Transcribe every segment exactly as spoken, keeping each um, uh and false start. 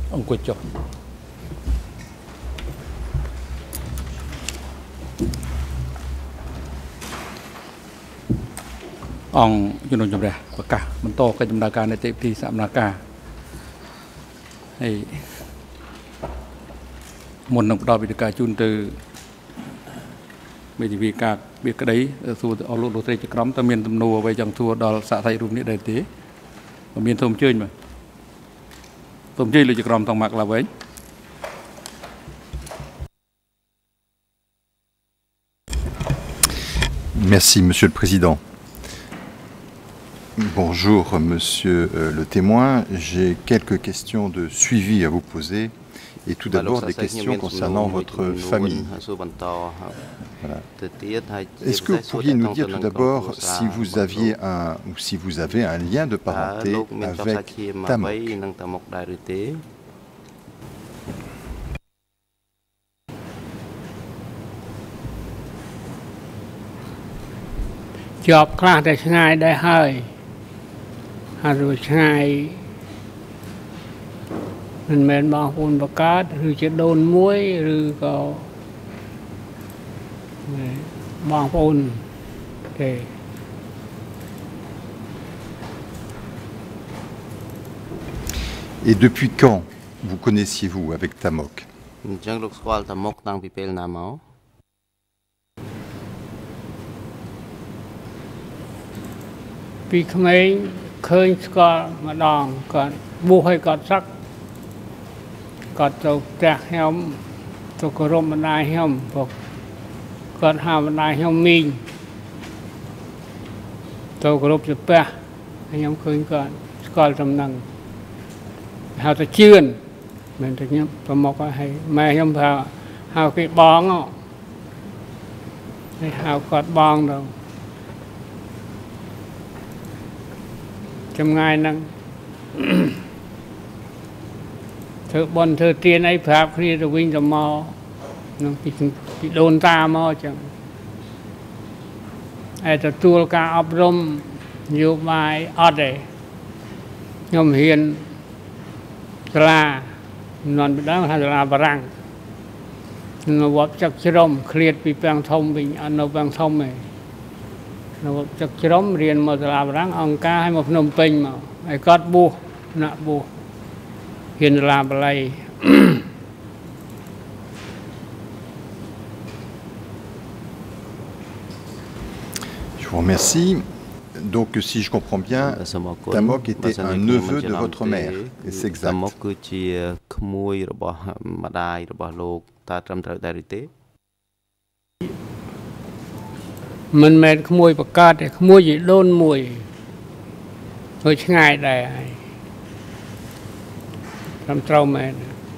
ông quay cho ông cho nó chụp ra và cả mình to cái chụp đa ca này thì sạm đa ca hay một nông đào bị cả chun từ bây giờ vì cả việc cái đấy thua ở lô lô tây chỉ cắm tâm miền tâm nô về chẳng thua đào xạ thay rùm này đầy tế và miền thông chơi mà thông chơi là chỉ cắm thằng mặc là vậy. Merci, Monsieur le Président. Bonjour, Monsieur le témoin. J'ai quelques questions de suivi à vous poser. Et tout d'abord, des questions concernant votre famille. Voilà. Est-ce que vous pourriez nous dire tout d'abord si vous aviez un ou si vous avez un lien de parenté avec Tamok? Job class để ngay đây hơi, rồi ngay mình men bao phun bạc cát, rồi chỉ đồn muối, rồi có bao phun để Et depuis quand vous connaissiez-vous avec Tamok? Vì không ấy khơi có mà đòn còn bu hay còn sắc còn tàu trạc heo tàu có rôm mà đai heo hoặc còn hào mà đai heo mình tàu có rôm chụp bè anh em khơi còn còn tầm năng hào ta chuyên mình thực nhấp và một cái hay mẹ em hào hào cái bóng ọ hào còn bóng đâu trong ngày năng thợ bọn thợ tiền ấy pháp khi rồi vinh rồi mò nó bị đồn ta mò chẳng ai ta tua ca ấp rôm nhiều bài ọt đấy nhóm hiền là non đó là là bà răng nó vấp chắc chrom khliệt bị băng thông bị ăn nó băng thông này nó chắc chrom riêng mà là bà răng ông ca hay một nông pin mà ai cắt bu nạ bu hiền là bà lầy. Je vous remercie. Donc, si je comprends bien, Tamok était un neveu de votre mère. C'est exact. Mình mệt khơi mùi bạc cát để khơi mùi gì đôn mùi rồi ngày đây làm trâu mệt.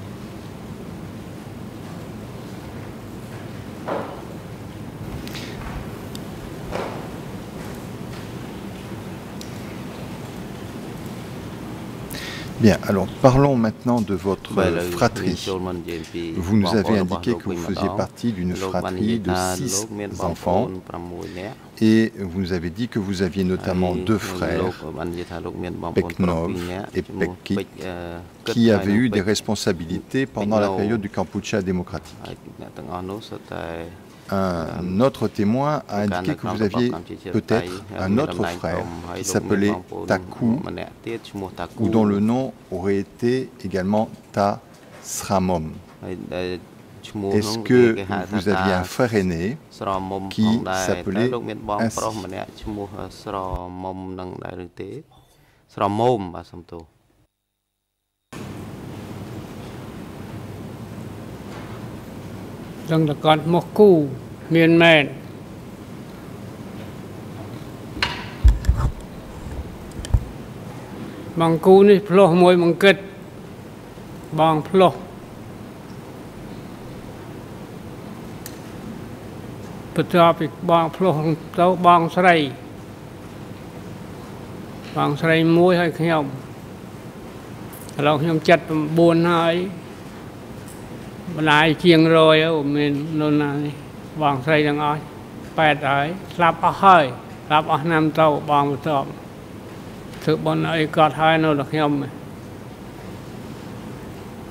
Bien, alors parlons maintenant de votre fratrie. Vous nous avez indiqué que vous faisiez partie d'une fratrie de six enfants et vous nous avez dit que vous aviez notamment deux frères, Peknov et Pekkik, qui avaient eu des responsabilités pendant la période du Kampuchea démocratique. Un autre témoin a indiqué que vous aviez peut-être un autre frère qui s'appelait Taku, ou dont le nom aurait été également Ta Sramom. Est-ce que vous aviez un frère aîné qui s'appelait ainsi? Rằng là con một cú miền mền bằng cú này plo môi bằng kết bằng plo bật ra bị bằng plo tao bằng sậy bằng sậy môi hay khôngเราខ្ញុំចាត់bốnហើយម្លាយជាងរយមាននោះណាបងស្រីទាំងអស់แปดហើយស្លាប់អស់ហើយស្លាប់អស់ឆ្នាំទៅបងបន្ទាប់ធ្វើបុណ្យអីគាត់ហើយនៅដល់ខ្ញុំ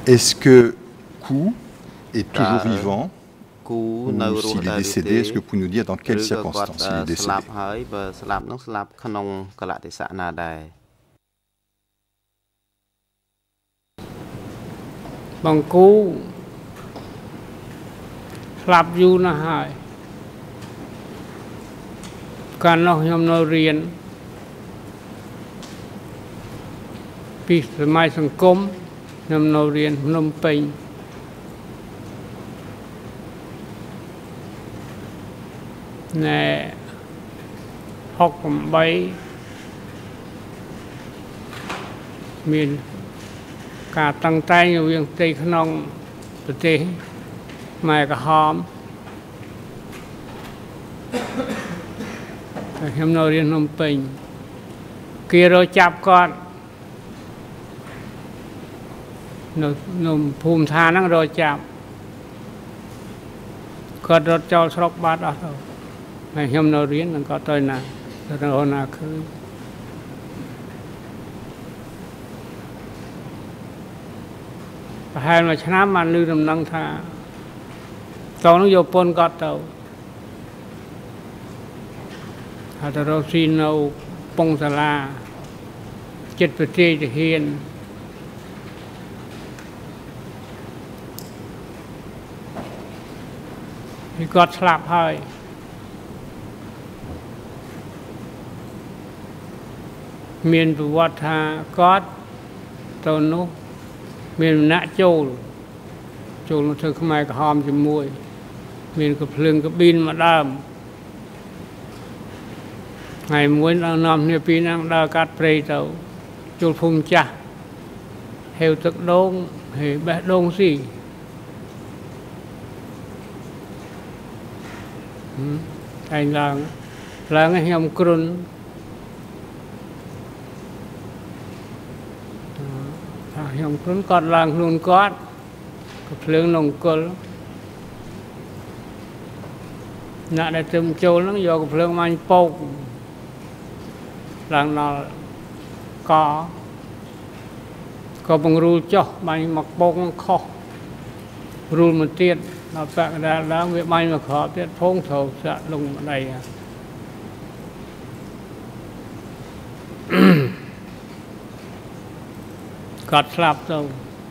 Est-ce que Kou est toujours vivant ou s'il est décédé? Est-ce que vous pouvez nous dire dans quelles circonstances il est décédé? Bằng Cú slap du nó hỏi còn nó nhom nó riêng vì mai sang cốm nhom nó riêng Phnom Penh nè học cầm bay miền cả tăng tay nhiều viên tây khăn ông tây mai cả hòm em nói đến Phnom Penh kia rồi chạp con nó nó phùm tha năng rồi chạp con rồi cho sọc bát đó thôi mày em nói đến là có tôi nào rồi nào cứ hai mà chán mà lưu đầm năng tha tao nó vô pôn cọt tao hạt rau xin nâu pong sà la chết vật chê thì hiền thì cọt slap hơi miền vụ vật hà cọt tao nó miền nã châu châu nó thôi không ai cả hòm cho mùi miền cái phường cái pin mà đâm ngày muối nó nằm như pin đang đa cát prey tàu châu phun cha heo tức đông heo bé đông gì thành là là cái heo cồn heo cồn cọt làng luôn cọt cái phường nông cồn nãy đã tìm châu nó do cái phường man pok làng nó có có bằng rùi cho man mặc pok khó rùi một tiết nó phải ra là việc man mà khó tiết phong thầu sẽ lùng ở đây cọt slap đâu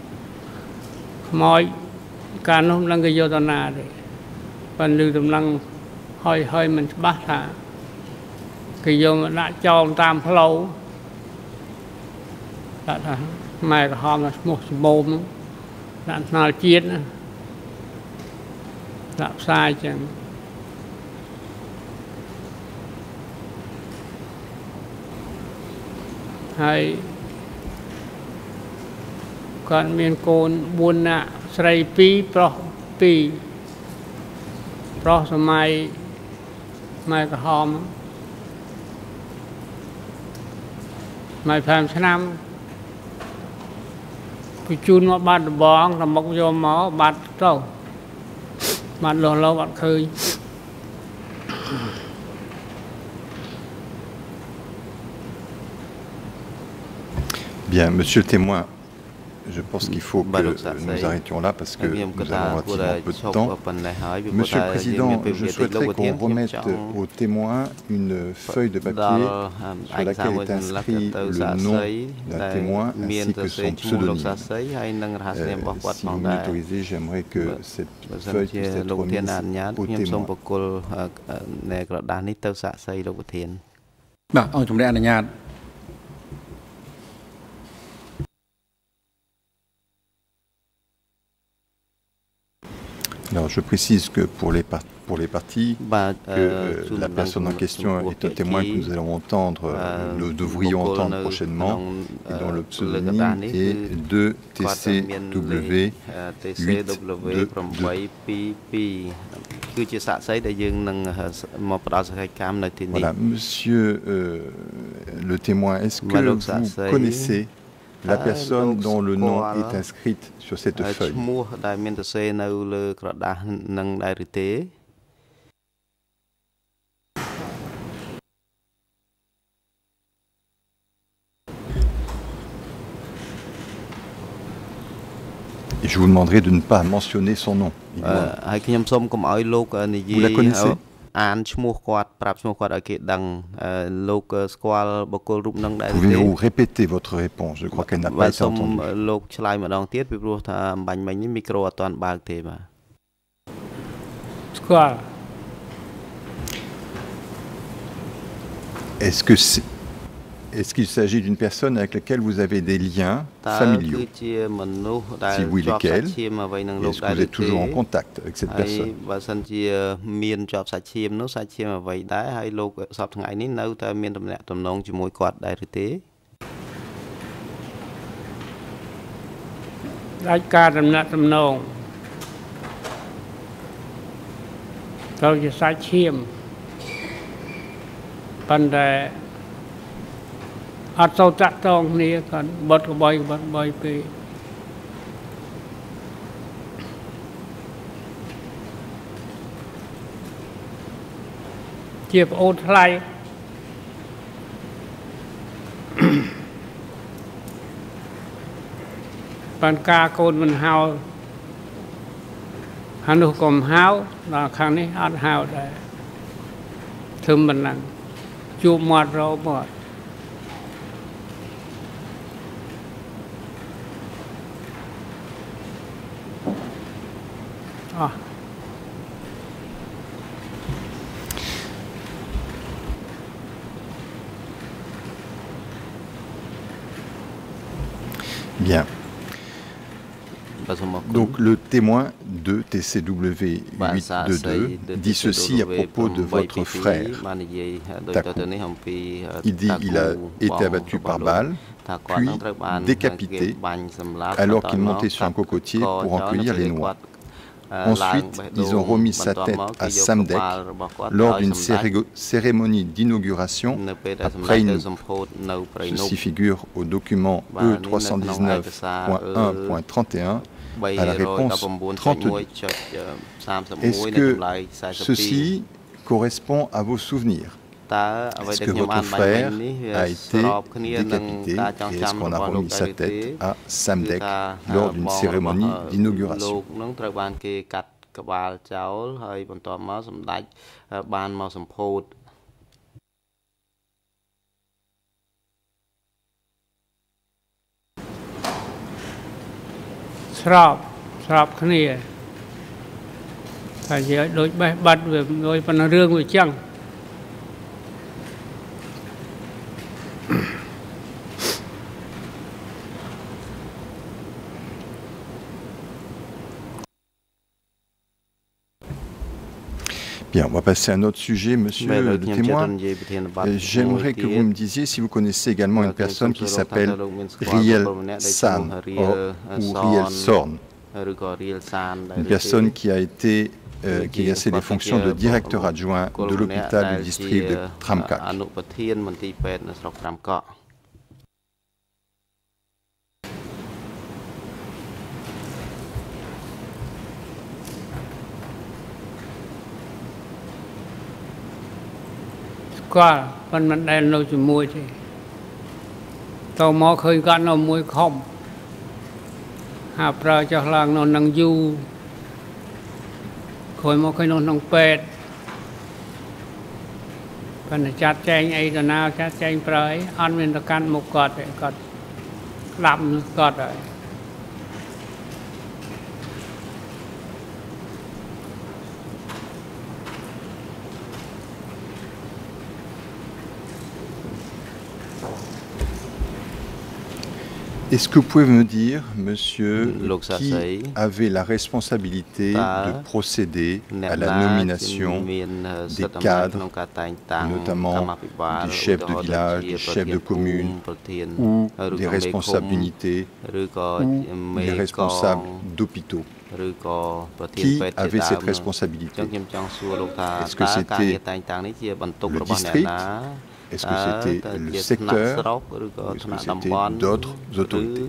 mọi cả nó đang cái vô tận nào đấy phần lưu tầm năng hơi hơi mình bắt thả cái vô đã cho tam lâu đã là mày có hòm là một bồm đã nào chiết đã sai chẳng hay còn miền cồn buôn nạ sài pi pro pi proสมัยmai cả hòm mai phàm năm cái chun nó bắt bóng là mọc vô máu bắt đâu bắt lâu lâu bắt khơi Bien, monsieur le témoin, je pense qu'il faut que nous arrêtions là parce que nous avons relativement peu de temps. Monsieur le Président, je souhaiterais qu'on remette aux témoins une feuille de papier sur laquelle est inscrit le nom d'un témoin ainsi que son pseudonyme. Euh, si vous m'autorisez, j'aimerais que cette feuille puisse être remise aux témoins. Alors, je précise que pour les, par pour les parties, que euh, la personne en question est un témoin que nous allons entendre, euh, nous devrions entendre prochainement, et dont le pseudonyme est deux T C W huit deux deux. Voilà, monsieur euh, le témoin, est-ce que vous connaissez la personne dont le nom est inscrite sur cette feuille? Et je vous demanderai de ne pas mentionner son nom. Vous la connaissez? Pouvez-vous répéter votre réponse? Je crois qu'elle n'a pas été entendue. Est-ce que c'est... Est-ce qu'il s'agit d'une personne avec laquelle vous avez des liens familiaux? Si oui, lesquels? Est-ce que vous êtes toujours en contact avec cette personne? អត់សូវតាក់ទងគ្នាគាត់បត់ក្បយបត់បយពេកជាប្អូនថ្លៃបានការកូនមិនហៅខាងនោះក៏មិនហៅដល់ខាងនេះអត់ហៅដែរធ្វើមិនហ្នឹងជួបមាត់រោមាត់ Bien. Donc le témoin de T C W huit deux deux dit ceci à propos de votre frère, Taku. Il dit qu'il a été abattu par balle, puis décapité alors qu'il montait sur un cocotier pour en cueillir les noix. Ensuite, ils ont remis sa tête à Samdek lors d'une cérémonie d'inauguration après une... Ceci figure au document E trois cent dix-neuf point un point trente et un à la réponse trente-deux. Est-ce que ceci correspond à vos souvenirs? Est-ce que votre frère a été décapité et est-ce qu'on a remis sa tête à Samdek lors d'une cérémonie d'inauguration? Bien, on va passer à un autre sujet, monsieur le témoin. J'aimerais que vous me disiez si vous connaissez également une personne qui s'appelle Riel San ou Riel Sorn. Une personne qui a été, euh, qui a exercé les fonctions de directeur adjoint de l'hôpital du district de Tramkak. Quoi, phần mình đèn lâu chỉ mùi thì tàu mò khơi gắn nó mùi không hạ pra cho làng nó nâng du khơi mò khơi nó nâng pet phần chặt chanh ấy rồi nào chặt chanh pra ấy ăn mình là căn một cọt ấy cọt làm cọt rồi Est-ce que vous pouvez me dire, monsieur, qui avait la responsabilité de procéder à la nomination des cadres, notamment des chefs de village, des chefs de commune, ou des responsables d'unités, ou des responsables d'hôpitaux? Qui avait cette responsabilité? Est-ce que c'était le district? Est-ce que c'était le secteur ou est-ce que c'était d'autres autorités?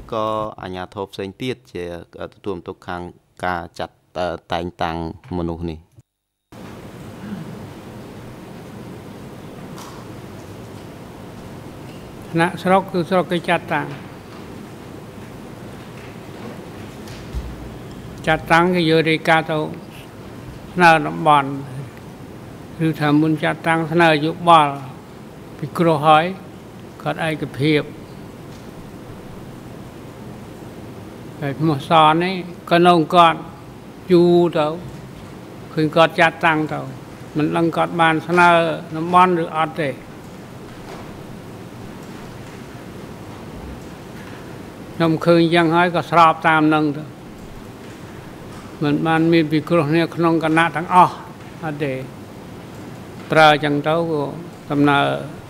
จัดตั้งก็เยอะในการเอาหน้าบอลหรือทำบุญจัดตั้งหน้ายุบบอลพิกรหอยก็ได้กระเพียบแต่หมดสอนนี่ก็นองก่อนอยู่เต่าคือกอดจัดตั้งเต่ามันลังกอดบานหน้าน้ำบอลหรืออัดเดนมคืนยังให้ก็สอบตามนั่งเต่ามันมันมีพิกรเนี่ยขนมกันหน้าทั้งอ้ออัดเดตราจังเต้าก็ตำนา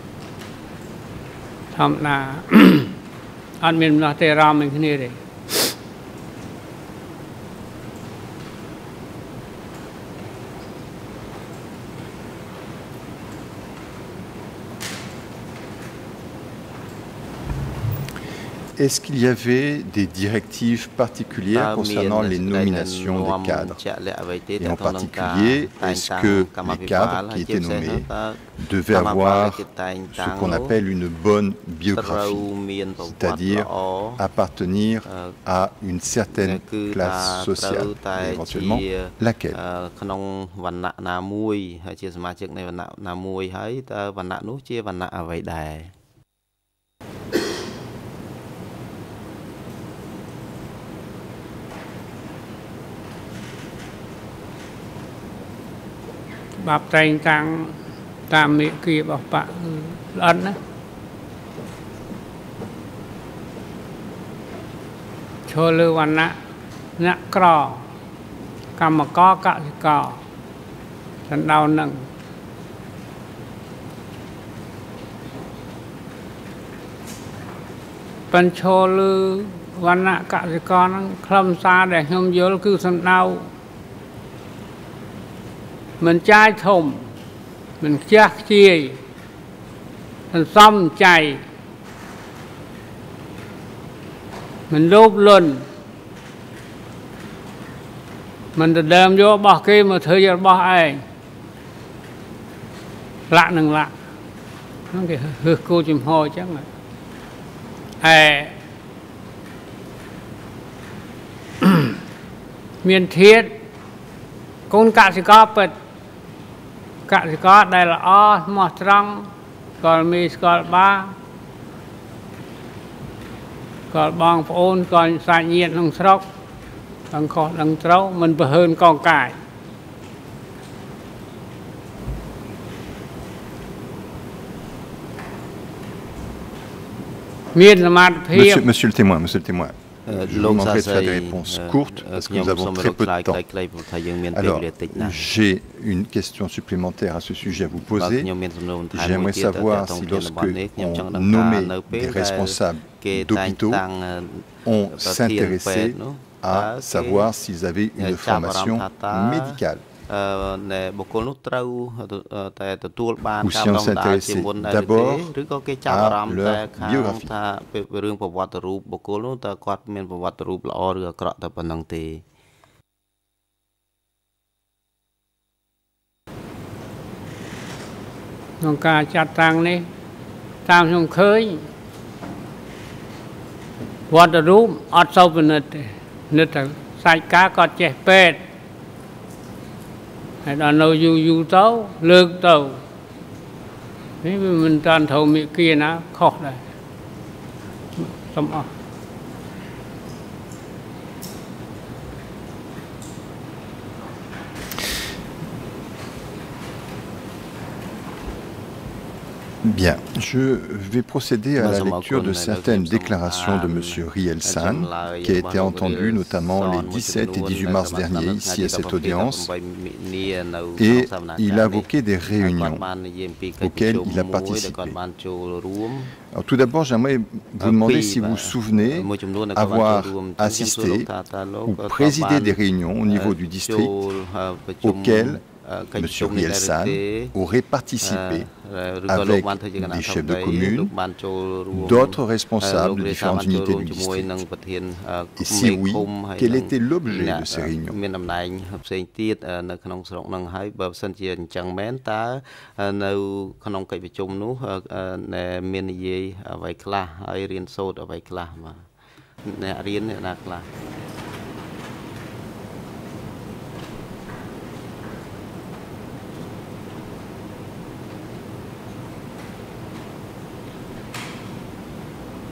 ทำนาอันมีนาเตรามอย่างนี้เลย Est-ce qu'il y avait des directives particulières concernant les nominations des cadres? Et en particulier, est-ce que les cadres qui étaient nommés devaient avoir ce qu'on appelle une bonne biographie, c'est-à-dire appartenir à une certaine classe sociale, et éventuellement laquelle? Bạp tranh tăng tam mỹ kia bọc bạc ấn á cho lưu văn á nhạc cỏ cầm mà có cả thì cỏ chân đau nâng bên cho lưu văn á cả thì cỏ nó khâm xa để không dấu cứ chân đau mình trai thùng mình chắc chia mình xong chạy mình lốp lên mình đem vô bỏ kia mà thời gian bỏ ai lạ nâng lạ nó kìa hư cô chùm hồi chắc là à miền thiết con cả sẽ có bật cả sẽ có đây là o mỏ trăng còn mi còn ba còn bong phôn còn xài nhiệt không sốc đang khó đang trâu mình vừa hơn con cải miền là mặt Monsieur, monsieur le témoin, monsieur le témoin. Je vous demanderai de faire des réponses courtes parce que nous avons très peu de temps. Alors, j'ai une question supplémentaire à ce sujet à vous poser. J'aimerais savoir si lorsque on nommait des responsables d'hôpitaux, on s'intéressait à savoir s'ils avaient une formation médicale. Ou si on s'intéressait d'abord à leur biographie. Donc, quand chặt tăng này, tam trong khơi, water room, ở sau bên này, này là sai cá có chết pet. Hay là nấu dù dù tấu, lược tấu. Nếu mình toàn thầu mỹ kia nó khó đây. Xong ọ. Bien, je vais procéder à la lecture de certaines déclarations de M. Rielsan, qui a été entendu notamment les dix-sept et dix-huit mars dernier ici à cette audience, et il a évoqué des réunions auxquelles il a participé. Alors, tout d'abord, j'aimerais vous demander si vous vous souvenez avoir assisté ou présidé des réunions au niveau du district auxquelles M. Rielsan aurait participé avec des chefs de commune, d'autres responsables de différentes unités du district. Et si oui, quel était l'objet de ces réunions?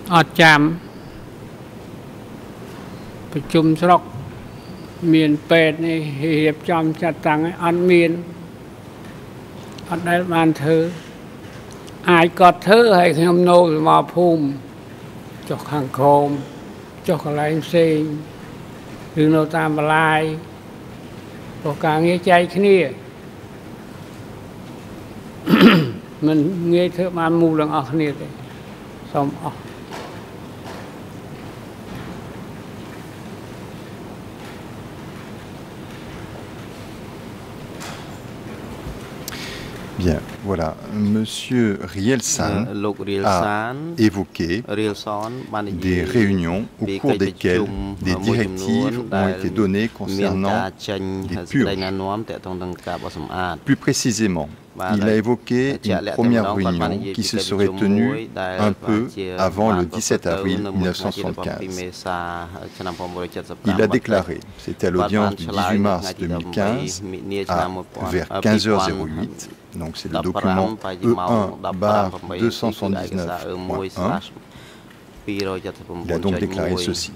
อดจำประชุมสรกเมียนเป็ดนี่เหียบจำจัดตังอันเมียนอันได้บานเธออายกอดเธอให้ขยมโนมาภูมิจกข้างโคมจกอะไรเสียงหรือโนตามลายโอกาสเงี้ยใจขี้นี่มันเงี้ยเธอมามูลังออกนี่เลยสมออก Bien, voilà. Monsieur Rielsan a évoqué des réunions au cours desquelles des directives ont été données concernant des purges. Plus précisément, il a évoqué une première réunion qui se serait tenue un peu avant le dix-sept avril mille neuf cent soixante-quinze. Il a déclaré, c'était à l'audience du dix-huit mars deux mille quinze, à vers quinze heures huit, donc c'est le document E un barre deux cent soixante-dix-neuf point un. Il a donc déclaré ceci.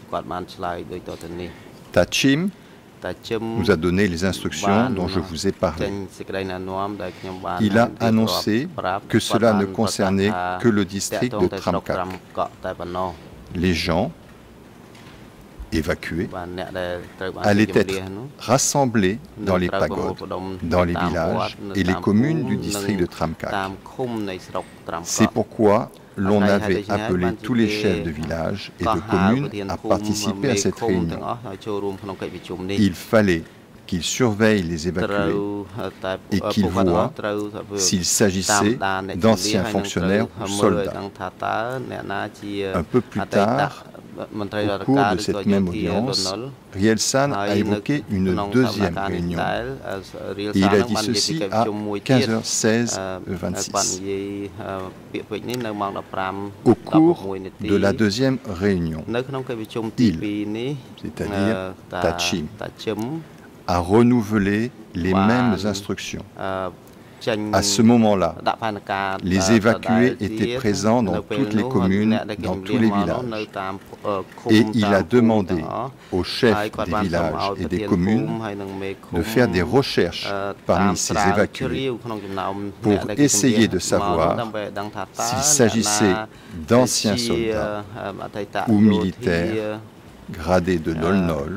Tachim nous a donné les instructions dont je vous ai parlé. Il a annoncé que cela ne concernait que le district de Tramkak. Les gens évacués allaient être rassemblés dans les pagodes, dans les villages et les communes du district de Tramkak. C'est pourquoi l'on avait appelé tous les chefs de village et de communes à participer à cette réunion. Il fallait qu'ils surveillent les évacués et qu'ils voient s'il s'agissait d'anciens fonctionnaires ou soldats. Un peu plus tard, au cours de cette même audience, Rielsan a évoqué une deuxième réunion et il a dit ceci à quinze heures seize vingt-six. Au cours de la deuxième réunion, il, c'est-à-dire Tachim, a renouvelé les mêmes instructions. À ce moment-là, les évacués étaient présents dans toutes les communes, dans tous les villages. Et il a demandé aux chefs des villages et des communes de faire des recherches parmi ces évacués pour essayer de savoir s'il s'agissait d'anciens soldats ou militaires gradés de Nol-Nol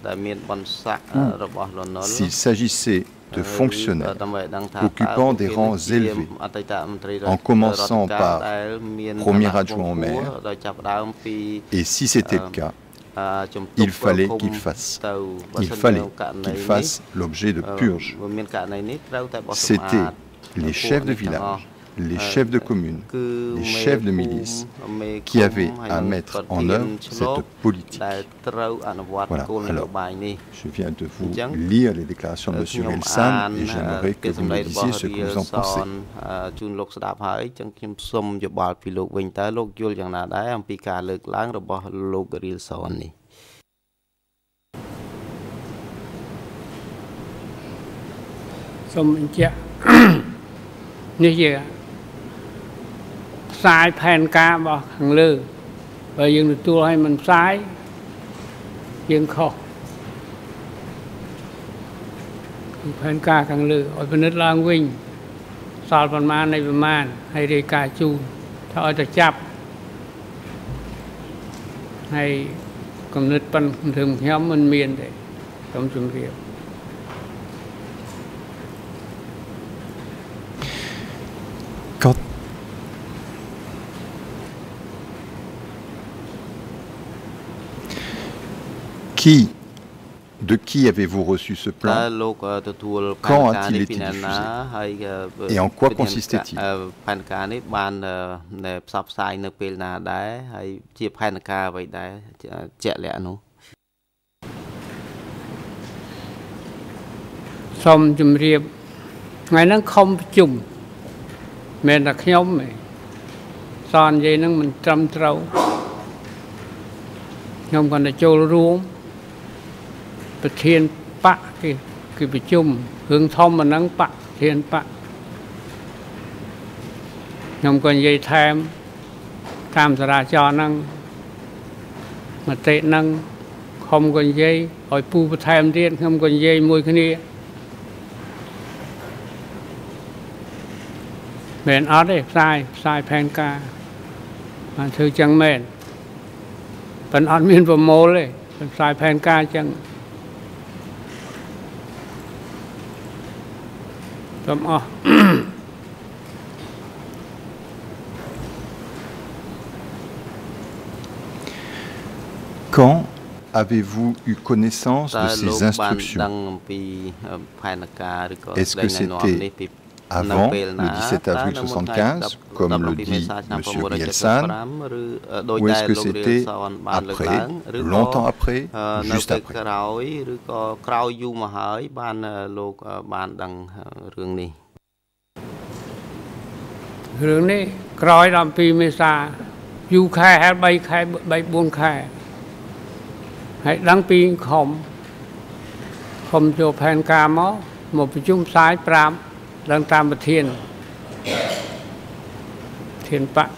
ou s'il s'agissait de fonctionnaires occupant des rangs élevés, en commençant par premier adjoint au maire, et si c'était le cas, il fallait qu'il fasse, il fallait qu'il fasse l'objet de purge. C'était les chefs de village, les chefs de commune, les chefs de milice qui avaient à mettre en œuvre cette politique. Voilà, alors, je viens de vous lire les déclarations de M. Rielsan et j'aimerais que vous me disiez ce que vous en pensez. Sai phèn cá bỏ hàng lư và dừng được tua hay mình sai dừng khó phèn cá hàng lư ở bên nước lang vinh sọt phần man này phần man hay đi cà chuถ้าเอาจะจับให้กำเนิดปันถึงย้อมมันเมียนเลยต้องจุ่มเรียว Qui, de qui avez-vous reçu ce plan? Quand a-t-il été diffusé? Et en quoi consistait-il? Xong chùm riêng ngày nó không chùm mình là nhóm này son vậy nó mình trăm trâu nhóm còn là châu ruộng ประเทศปะคือคือประชุมหึงทอมมันนั่งปะเทียนปะยมกันยัยแทม tam sara cho năng mà tệ năng không còn dây hỏi pu thêm điện không còn dây mùi cái này mền ớt đấy sai sai phen ca mà thư chẳng mền phần ớt miên vào mô đấy phần sai phen ca chẳng tóm ớt. Quand avez-vous eu connaissance de ces instructions? Est-ce que c'était avant le dix-sept avril soixante-quinze, comme le dit M. Rielsan, ou est-ce que c'était après, longtemps après, juste après? រឿងនេះក្រោយដល់ពីមេសាយូរខែហើយ3ខែ3 4ខែហើយដឹងពីខំខំចូលផែនការមកមកប្រជុំផ្សាយប្រាប់ដឹងតាមប្រធានធានបៈ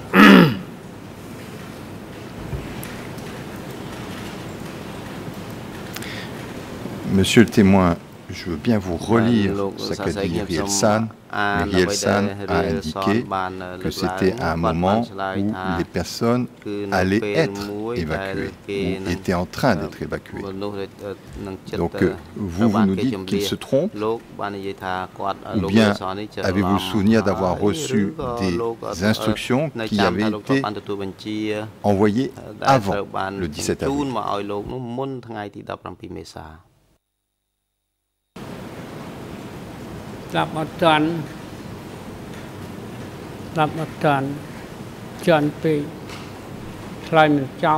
Monsieur le témoin, je veux bien vous relire ce qu'a dit Rielsan. Rielsan a indiqué que c'était un moment où les personnes allaient être évacuées, ou étaient en train d'être évacuées. Donc vous, vous nous dites qu'il se trompe, ou bien avez-vous le souvenir d'avoir reçu des instructions qui avaient été envoyées avant le dix-sept avril? Lắp một tuần Lắp một tuần Chuẩn bị Lại một trăm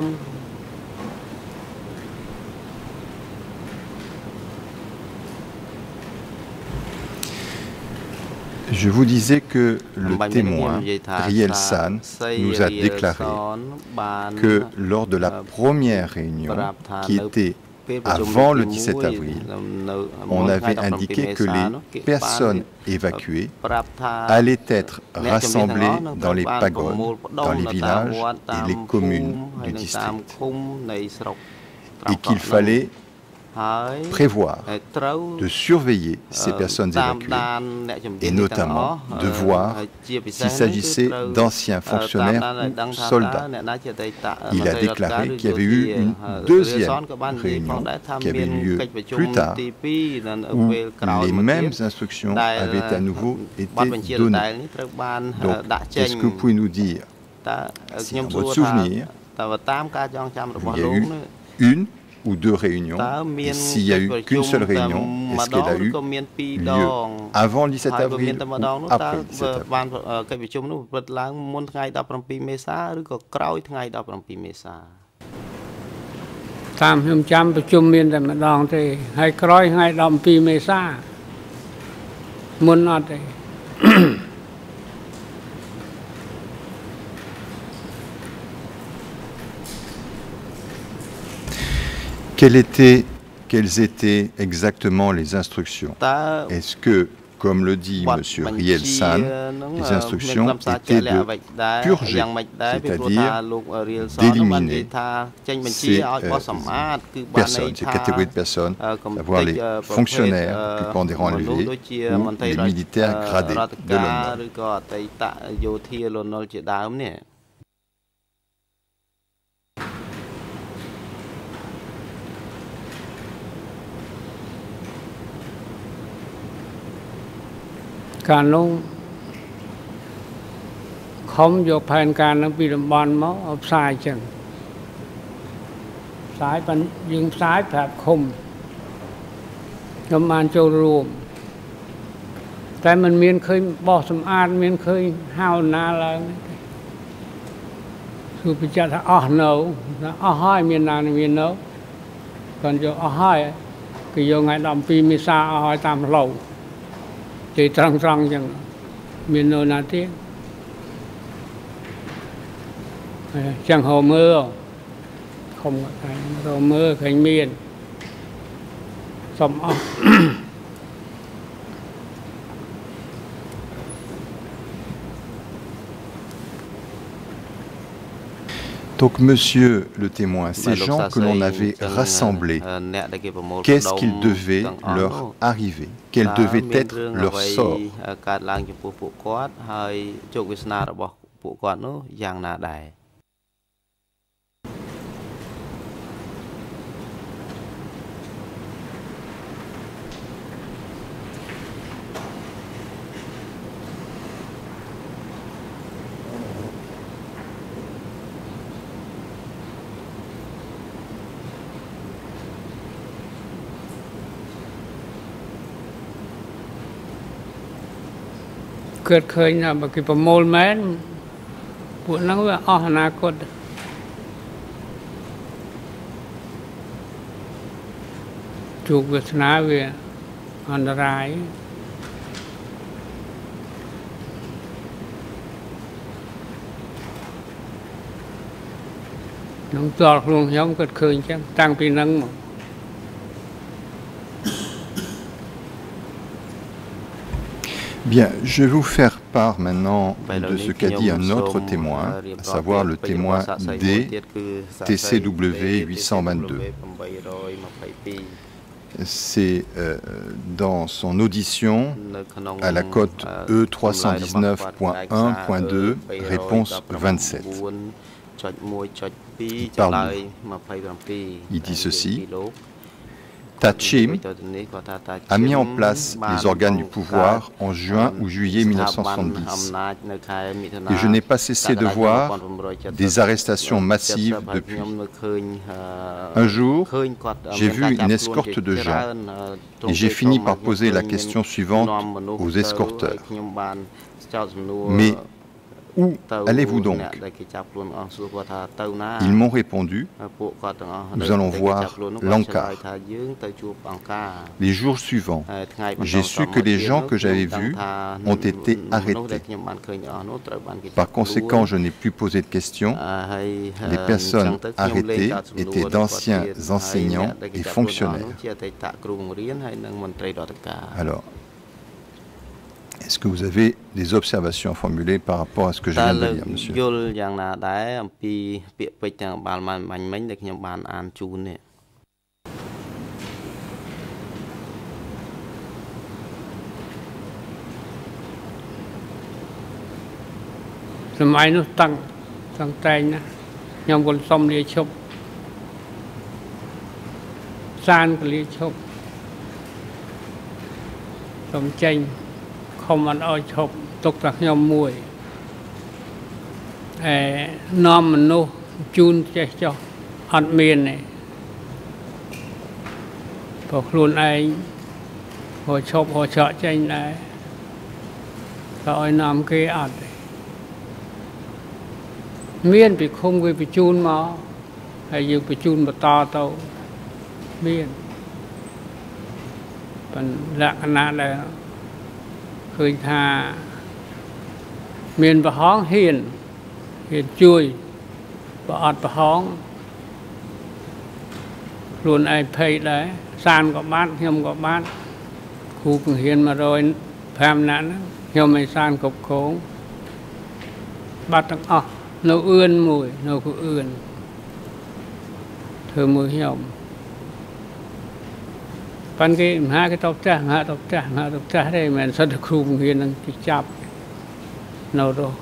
Je vous disais que le témoin, Rielsan, nous a déclaré que lors de la première réunion, qui était avant le dix-sept avril, on avait indiqué que les personnes évacuées allaient être rassemblées dans les pagodes, dans les villages et les communes du district, et qu'il fallait prévoir de surveiller ces personnes évacuées et notamment de voir s'il s'agissait d'anciens fonctionnaires ou soldats. Il a déclaré qu'il y avait eu une deuxième réunion qui avait eu lieu plus tard où les mêmes instructions avaient à nouveau été données. Donc, est-ce que vous pouvez nous dire, si dans votre souvenir, il y a eu une ou deux réunions, et s'il n'y a eu qu'une seule réunion, est-ce qu'elle a eu lieu avant le dix-sept avril ou après le dix-sept avril? Quelles étaient, quelles étaient exactement les instructions? Est-ce que, comme le dit M. Rielsan, les instructions étaient de purger, c'est-à-dire d'éliminer ces euh, personnes, ces catégories de personnes, savoir les fonctionnaires occupant des rangs élevés ou les militaires gradés de l'honneur? Cả lúc không vô phèn cả nó bị đầm bòn máu ở sai chừng sai bên dương sai phạt khum ngâm an châu ruộngแต่มันมีเคยบอกสำอาญมีเคยห้าวนาแล้วคือพิจารณาอ๋อเนาอ๋อห้อยมีนามีเนาก่อนจะอ๋อห้อยก็โยงไงดำปีมีซาอ๋อห้อยตามเราthì trăng trăng chẳng miền nơi nào tiếng chẳng hồ mưa không có hồ mưa thành miền sông ốc Donc, monsieur le témoin, ces gens que l'on avait rassemblés, qu'est-ce qu'il devait leur arriver? Quel devait être leur sort? เกิดเคยนะบางทีประโมลแม้นพวกนั้นว่าอนาคตจูกเวทนาเวอันตรายน้องตอดลงย้อมเกิดเคยจังตั้งปีนั้น Bien, je vais vous faire part maintenant de ce qu'a dit un autre témoin, à savoir le témoin D T C W huit cent vingt-deux. C'est euh, dans son audition à la cote E trois cent dix-neuf point un point deux, réponse vingt-sept. Il parle, il dit ceci. Tachim a mis en place les organes du pouvoir en juin ou juillet mille neuf cent soixante-dix. Et je n'ai pas cessé de voir des arrestations massives depuis. Un jour, j'ai vu une escorte de gens et j'ai fini par poser la question suivante aux escorteurs. Mais où allez-vous donc? Ils m'ont répondu, nous allons voir l'Ankar. Les jours suivants, j'ai su que les gens que j'avais vus ont été arrêtés. Par conséquent, je n'ai plus posé de questions. Les personnes arrêtées étaient d'anciens enseignants et fonctionnaires. Alors, est-ce que vous avez des observations formulées par rapport à ce que je viens de dire, monsieur? không ăn oi chụp tục là nhom mùi, nom mình nu chun che cho ăn miên này, hoặc luôn ai hồi chụp hồi chợ trên này, rồi nom kia ăn, miên bị không người bị chun mà, hay dù bị chun mà to tao, miên, phần lạc na làเคยทาเมียนประห้องเห็นเห็นจุยประอดประห้องรุนไอเพย์ได้ซานกับบ้านเฮียมกับบ้านครูเห็นมาโดยแพมนั้นเฮียมไม่ซานกับโค้งบัดตั้งอ๋อโนเอื้อนมวยโนกูเอื้อนเธอมือเฮียมปันกี้หาcái tóc chaหา tóc cha หา tóc cha ได้แม่นสัตว์ครูเรียนนั่นที่จับเนาะดู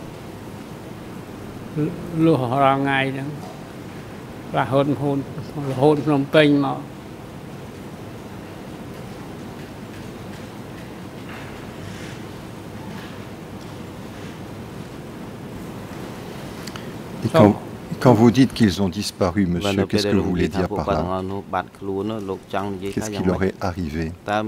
ลู่หอไงนั่นว่าโหนโหนโหนพนมเป่งมา Quand, quand vous dites qu'ils ont disparu, monsieur, qu'est-ce que vous voulez dire par là? Qu'est-ce qui leur est arrivé?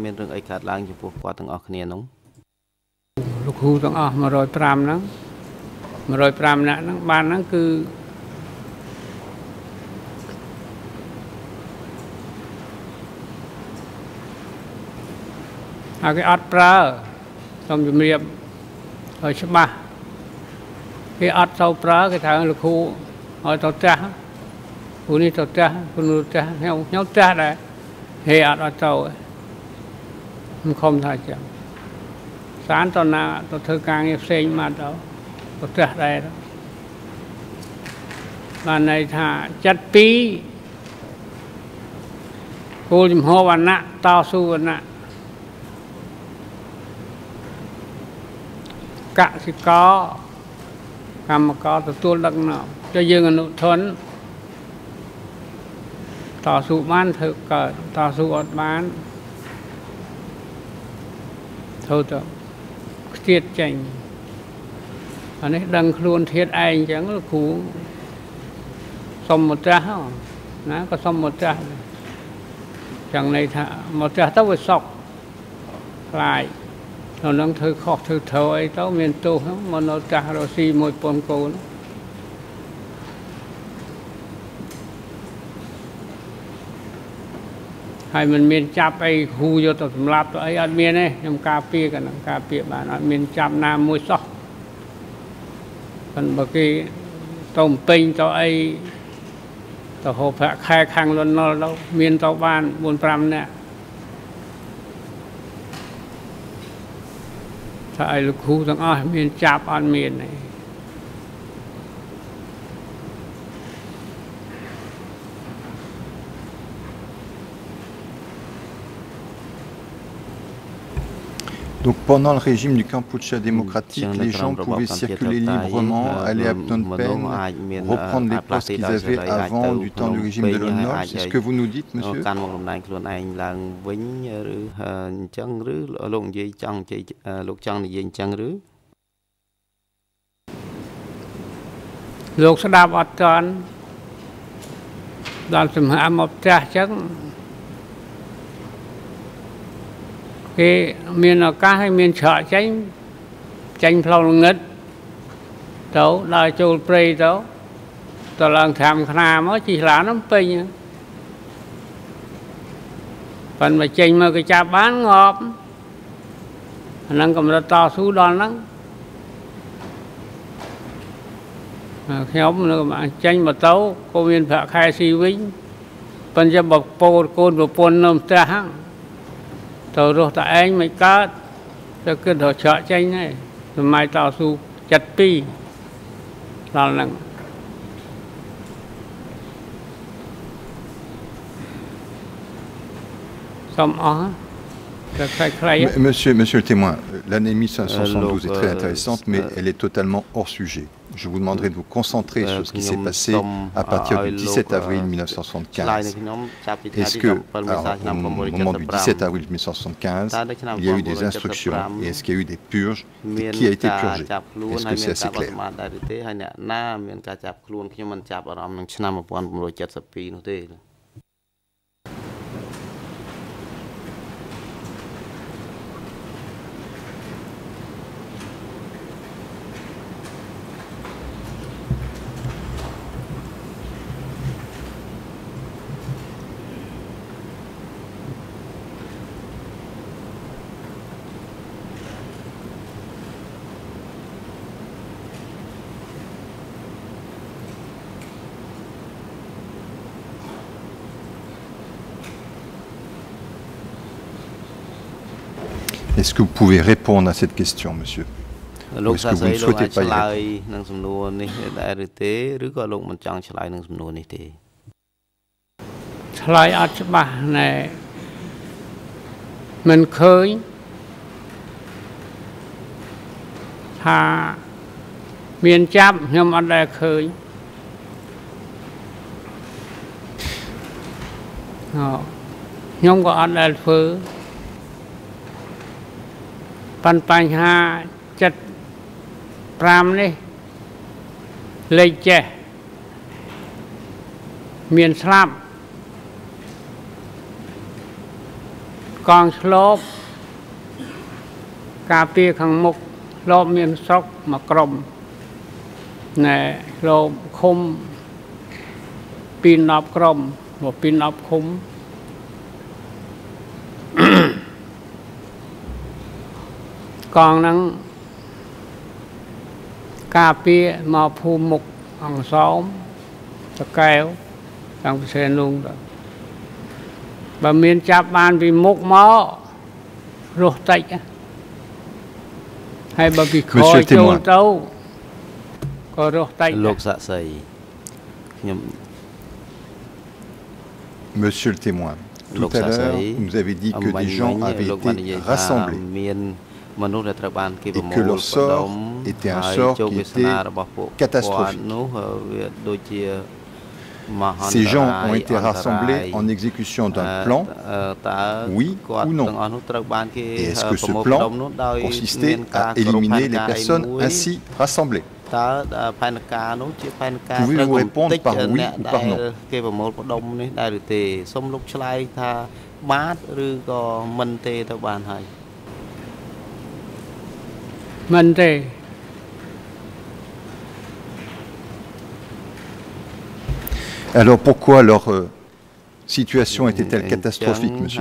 ลูกครูต้องออกมาร้อยปรามนั้นมาร้อยปรามนั้นบ้านนั้นคือเอาcái ọtปลาต้องจุ่มเรียบเอาใช่ไหมcái ọt sauปลาcáiทางลูกครูเอาตัวจ้าผู้นี้ตัวจ้าผู้นู้นจ้าเหี้ยวเหี้ยวจ้าได้เฮียอดเอามันคมท่าจังสารตอนน่ะตัวเธอกลางเซงมาเอาตัวจ้าได้แล้วបានន័យថាចាត់ពីរគោលជំហរវណ្ណៈតស៊ូវណ្ណៈកសិករកម្មករទទួលដឹកនាំតែយើងអនុធនតស៊ូបានធ្វើកើតតស៊ូអត់បានធ្វើទៅខ្ទាតចេញអានេះដឹងខ្លួនធៀបឯងអញ្ចឹងគ្រូសុំមកត្រាស់ណាក៏សុំមកត្រាស់ចឹងន័យថាមកត្រាស់ទៅវាសក់ខ្លាយនៅនឹងធ្វើខុសធ្វើត្រូវអីទៅមានទោសមកនៅត្រាស់រស់ស៊ីមួយប៉ុនកូនហើយมันមានចាប់អីគ្រូយកទៅសម្លាប់ទៅអីអត់មានទេខ្ញុំការពារកណ្ដឹងការពារបានអត់មានចាប់ណាមួយសោះប៉ុន្តែបើគេទៅពេញទៅអីទៅហូបប្រាក់ខែខាងលន់នល់ទៅមានទៅបានបួនប្រាំនាក់ថាឲ្យលោកគ្រូទាំងអស់មានចាប់អត់មានទេ Donc pendant le régime du Kampuchea démocratique, les gens pouvaient circuler librement, aller à Phnom Penh, reprendre les postes qu'ils avaient avant du temps du régime de Lon Nol. C'est ce que vous nous dites, monsieur? Cái miền ở cá hay miền chợ tránh tránh phong ngất tấu đại châu prey tấu tao làm tham khna mới chỉ là nó pin phần mà chênh mà cái cha bán ngọt năng cầm ra to sú đòn lắm khéo nữa mà chênh mà tấu cô miền phạ khai si vĩnh phần cho bậc po côn và pôn nôm ta hăng tàu rồi tại anh mới cá cho cái đồ chợ tranh này rồi mai tàu su chặt pi là lần xong ó Monsieur, monsieur le témoin, l'année mille cinq cent soixante-douze est très intéressante, mais elle est totalement hors sujet. Je vous demanderai de vous concentrer sur ce qui s'est passé à partir du dix-sept avril mille neuf cent soixante-quinze. Est-ce que, alors, au moment du dix-sept avril mille neuf cent soixante-quinze, il y a eu des instructions et est-ce qu'il y a eu des purges et qui a été purgé? Est-ce que c'est assez clair? Est-ce que vous pouvez répondre à cette question, monsieur? Ou est-ce que vous ne souhaitez pas y répondre? Pan Panha chất pram này lấy chè miền Slam con slop cà phê khang mục lốp miền sóc mà crom nè lốp khum pin nắp crom một pin nắp khum còn năng cà phê mà phù mục hàng xóm ta kéo đang xe luôn rồi và miền chạp bàn vì mục mó rốt tạch hay bởi vì khói châu trâu có rốt tạch lục dạ dày Monsieur le témoin, tout à l'heure, vous nous avez dit que des gens avaient été rassemblés et que leur sort était un sort qui était catastrophique. Ces gens ont été rassemblés en exécution d'un plan, oui ou non? Et est-ce que ce plan consistait à éliminer les personnes ainsi rassemblées? Pouvez-vous répondre par oui ou par non? Alors pourquoi leur euh, situation était-elle catastrophique, monsieur?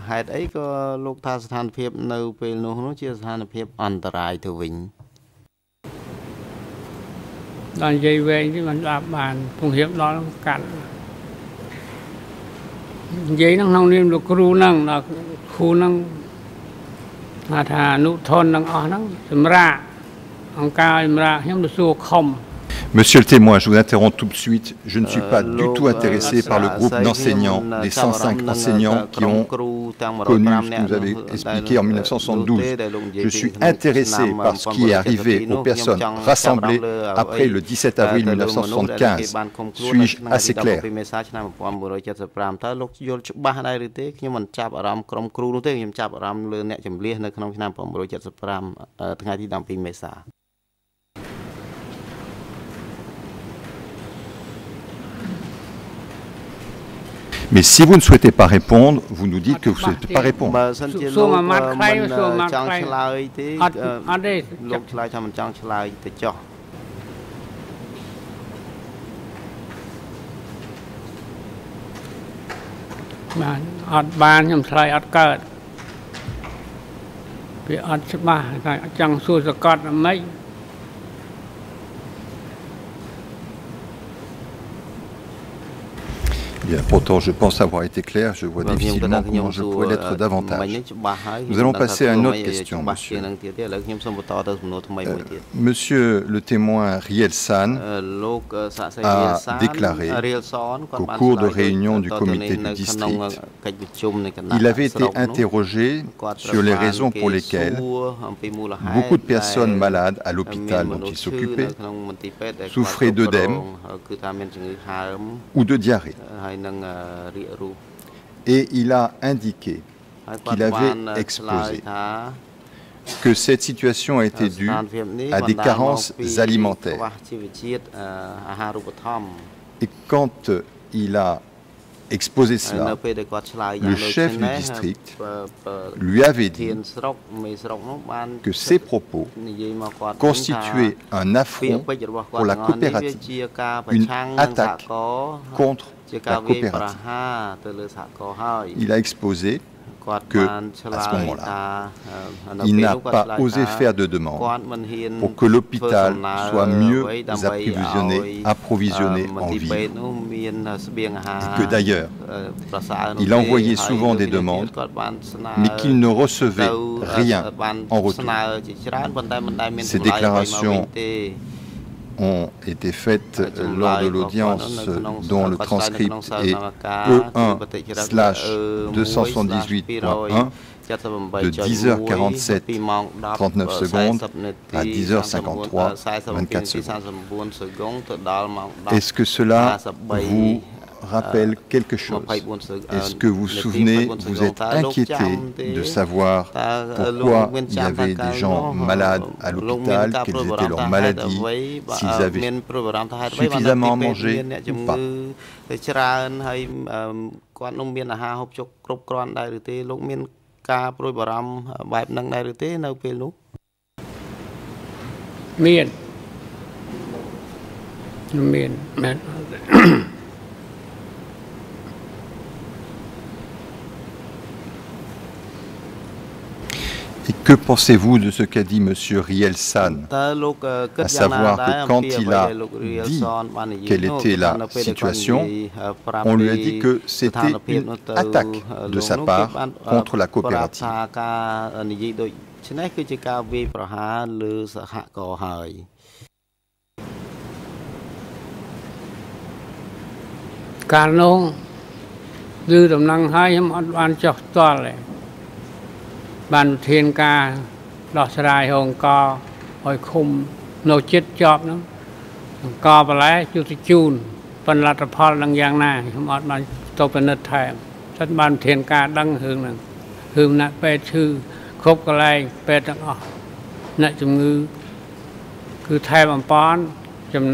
Monsieur le témoin, je vous interromps tout de suite. Je ne suis pas du tout intéressé par le groupe d'enseignants, les cent cinq enseignants qui ont connu ce que vous avez expliqué en mille neuf cent soixante-douze. Je suis intéressé par ce qui est arrivé aux personnes rassemblées après le dix-sept avril mille neuf cent soixante-quinze. Suis-je assez clair? Mais si vous ne souhaitez pas répondre, vous nous dites que vous ne souhaitez pas répondre. Bien, pourtant, je pense avoir été clair. Je vois difficilement comment je pourrais l'être davantage. Nous allons passer à une autre question, monsieur. Euh, monsieur le témoin Riel San a déclaré qu'au cours de réunions du comité du district, il avait été interrogé sur les raisons pour lesquelles beaucoup de personnes malades à l'hôpital dont il s'occupait souffraient d'œdème ou de diarrhée. Et il a indiqué qu'il avait exposé que cette situation était due à des carences alimentaires. Et quand il a exposé cela, le chef du district lui avait dit que ces propos constituaient un affront pour la coopérative, une attaque contre la coopérative. Il a exposé que, à ce moment-là, il n'a pas osé faire de demande pour que l'hôpital soit mieux approvisionné, approvisionné en vivres. Et que d'ailleurs, il envoyait souvent des demandes, mais qu'il ne recevait rien en retour. Ces déclarations ont été faites lors de l'audience dont le transcript est E un slash deux cent soixante-dix-huit point un de dix heures quarante-sept, trente-neuf secondes à dix heures cinquante-trois, vingt-quatre secondes. Est-ce que cela vous rappelle quelque chose? Est-ce que vous vous souvenez, vous êtes inquiété de savoir pourquoi il y avait des gens malades à l'hôpital, quelles étaient leurs maladies, s'ils avaient suffisamment mangé ou pas? មាន Et que pensez-vous de ce qu'a dit M. Riel San, à savoir que quand il a dit quelle était la situation, on lui a dit que c'était une attaque de sa part contre la coopérative. การน้องดื้อตำนังให้ยังอัดวันจอกตัวเลยบ้านเทียนกาดอกสลายหงกอหอยคุมโนจิตจอบน้ำกอไปแล้วจุดจูนเป็นรัฐพลดังอย่างน่ายังอัดมันโตเป็นนัดแทนท่านบ้านเทียนกาดังหึงหนึ่งหึงนักเป็ดชื่อครบกันเลยเป็ดตั้งออกนักจมงือคือไทยบำปอนจำใน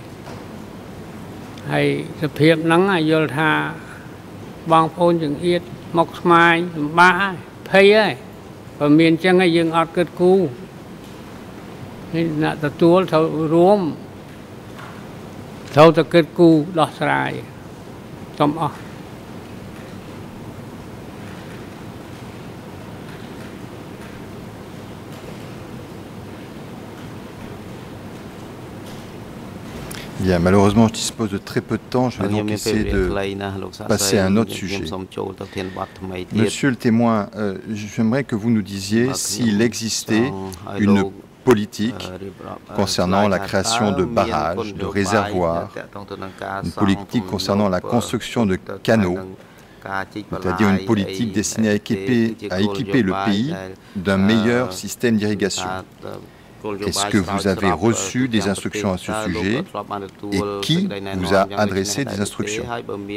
ให้สเพียบนังโยธาบางโพนจึงเอียดมกสมายบ้าเพย์ไอ้พอเมียนจังให้ยังอัดเกิดกูนี่น่ะตะตัวเท่ารวมเท่าตะเกิดกูดอกสลายต้มอ่ะ Bien, malheureusement, je dispose de très peu de temps. Je vais donc essayer de passer à un autre sujet. Monsieur le témoin, euh, j'aimerais que vous nous disiez s'il existait une politique concernant la création de barrages, de réservoirs, une politique concernant la construction de canaux, c'est-à-dire une politique destinée à équiper, à équiper le pays d'un meilleur système d'irrigation. Est-ce que vous avez reçu des instructions à ce sujet et qui vous a adressé des instructions?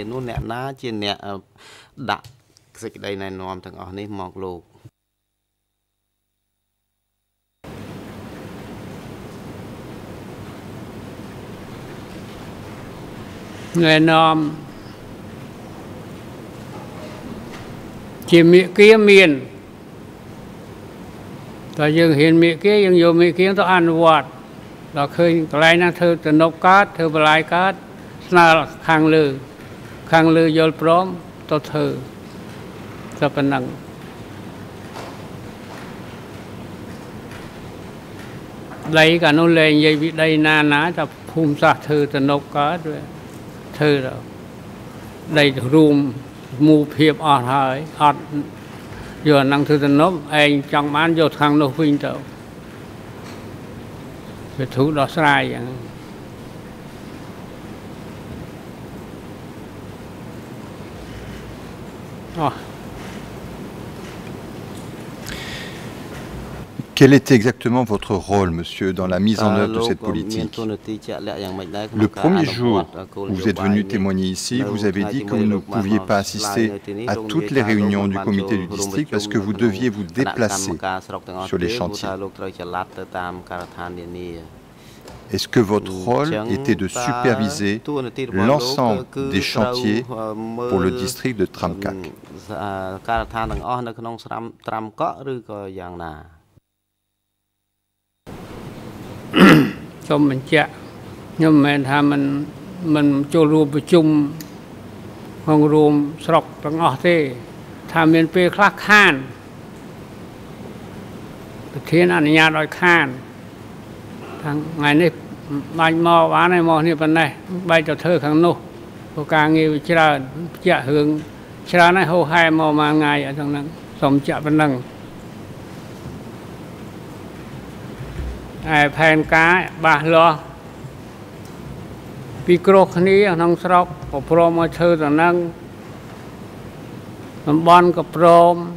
แนะนำจิมิเกียเมียนแต่ยังเห็นมีเกี้ยยังอยู่มีเกี้ยต้องอ่านวัดเราเคยอะไรนะเธอจะนกการ์ดเธอปลายการ์ดสนาคางลือคางลือยลพร้อมต่อเธอจะเป็นนังได้กันนู่นเลยยัยวิได้นานาจะภูมิศาสตร์เธอจะนกการ์ดด้วยเธอเราได้รวมมูเพียบอ่อนหายอ่อนโยนนั่งถือตนบเองจังมันโยทางโนฟิงเตอร์ไปถูกดอกสลายอย่างอ๋อ Quel était exactement votre rôle, monsieur, dans la mise en œuvre de cette politique? Le premier jour où vous êtes venu témoigner ici, vous avez dit que vous ne pouviez pas assister à toutes les réunions du comité du district parce que vous deviez vous déplacer sur les chantiers. Est-ce que votre rôle était de superviser l'ensemble des chantiers pour le district de Tramkak? Cho mình chạy nhưng mà thà mình mình cho rùmประชุม ห้องรวมสระตั้งออกที่ทำเป็นเพื่อคลักข้านเทียนอนุญาตโดยข้านทางไงนี่ใบมอวานในมอนี่เป็นไงใบเจ้าเธอข้างนู้นโอกาสงี้วิจารณ์จะหึงชราในโฮไฮมอมาไงอะไรตรงนั้นสมจะเป็นนั่งไอ้แผ่นกาบาลอปีกรกนี้ทางสระกับพรหมเธอตรงนั้นมันบอลกับพรหม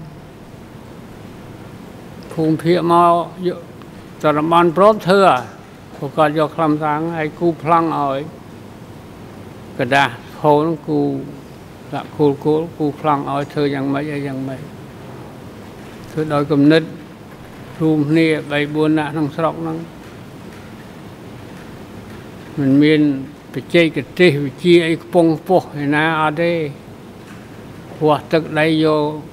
ภูมิเพียมอตระบอลพร้อมเธอพวกก็ยกคำสั่งให้กูพลังเอากระดาษโผล่กูละกูกูกูพลังเอาเธอยังไม่ยังไม่เธอโดยกำเนิดรูมนี่ใบบัวหน้าทางสระนั้นมันมีนไปเจ๊กับเจ๊ไปเจ๊ไอ้ปงปกให้นาอาเดหัวตึกได้โย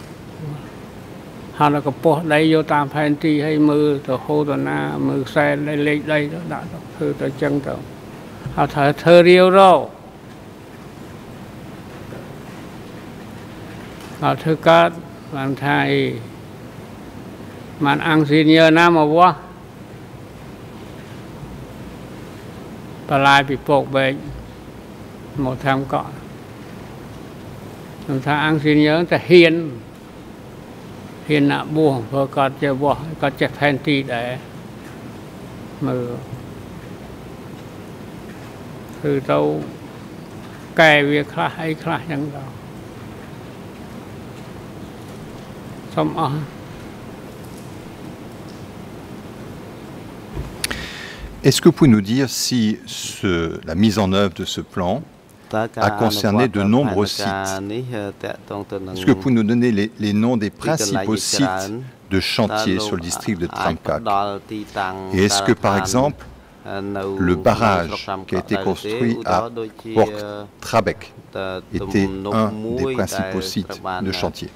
หาแล้วก็ปกได้โยตามแผนที่ให้มือตัวโหตัวหน้ามือแซนได้เล็กได้แล้วด่าเธอตัวจังตัวเอาเธอเธอเรียวเราเอาเธอการวันไทยมันอังสีเยอะน้ำมาวะปลายปีโปกเบงหมดทำก่อนถ้าอังสีเยอะจะเฮียนเฮียนหน้าบัวเพอก็จะบัวก็จะแทนที่ได้มือคือเราកែវាខ្លះអីខ្លះចឹងទៅសូមអរ Est-ce que vous pouvez nous dire si ce, la mise en œuvre de ce plan a concerné de nombreux sites? Est-ce que vous pouvez nous donner les, les noms des principaux sites de chantier sur le district de Tramkak? Et est-ce que, par exemple, le barrage qui a été construit à Port Trabek était un des principaux sites de chantier?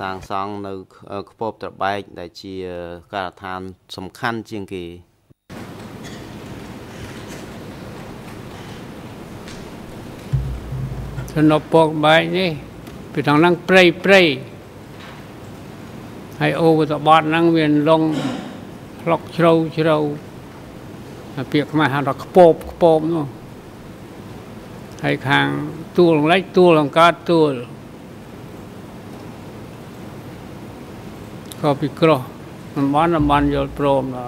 Nó bọc bài này, vì thằng năng prey prey, hay ô với tụi bọn năng viên long lọc trâu trâu, việc mà hàng đó bóp bóp nó, hay hàng tua lấy tua làm cá tua, có bị cỏ, mình bán làm bán vô prom đó,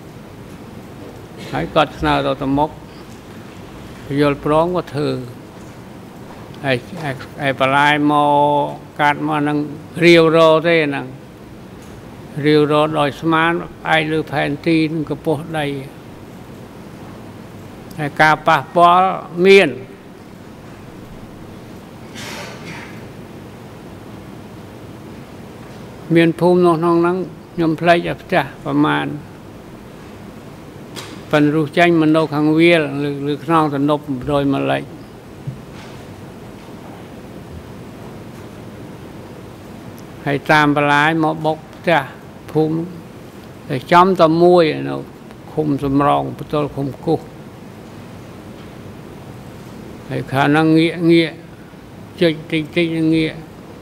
hay cắt nào đó tụi mốc, vô prom có thử. ไอ้ไอ้ปลายมอการมานั่งเรียวโรเต้นั่งเรียวโรดอยสมานไอ้ลือแผ่นตีนกระโปงได้ไอ้กาปะปอเมียนเมียนภูมิน้องนั่งยมเพลย์จับจ้ะประมาณเป็นรูจังมันโนขังเวียลหรือหรือน้องตะนบโดยมาเลยให้ตามปลายมาบกจ้ะภูมิแต่จอมตะมวยเนาะคุมสำรองประตูคุมกุให้ขานั่งเงี้ยเงี้ยจิกจิกจิกเงี้ย